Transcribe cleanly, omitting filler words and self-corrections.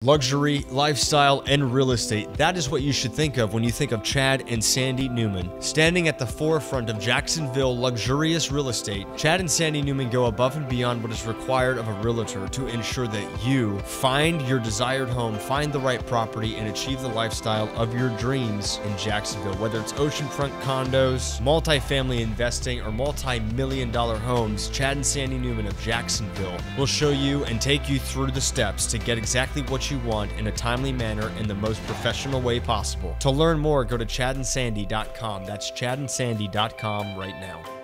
Luxury, lifestyle, and real estate. That is what you should think of when you think of Chad and Sandy Newman. Standing at the forefront of Jacksonville luxurious real estate, Chad and Sandy Newman go above and beyond what is required of a realtor to ensure that you find your desired home, find the right property, and achieve the lifestyle of your dreams in Jacksonville. Whether it's oceanfront condos, multifamily investing, or multi-million-dollar homes, Chad and Sandy Newman of Jacksonville will show you and take you through the steps to get exactly what you want in a timely manner in the most professional way possible. To learn more, go to chadandsandy.com. That's chadandsandy.com right now.